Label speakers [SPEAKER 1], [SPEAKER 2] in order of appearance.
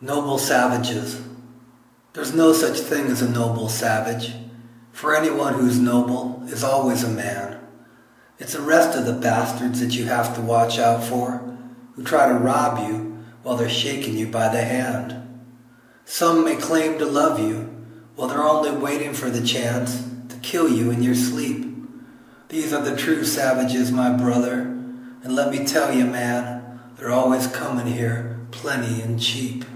[SPEAKER 1] Noble savages. There's no such thing as a noble savage, for anyone who's noble is always a man. It's the rest of the bastards that you have to watch out for, who try to rob you while they're shaking you by the hand. Some may claim to love you, while they're only waiting for the chance to kill you in your sleep. These are the true savages, my brother, and let me tell you, man, they're always coming here plenty and cheap.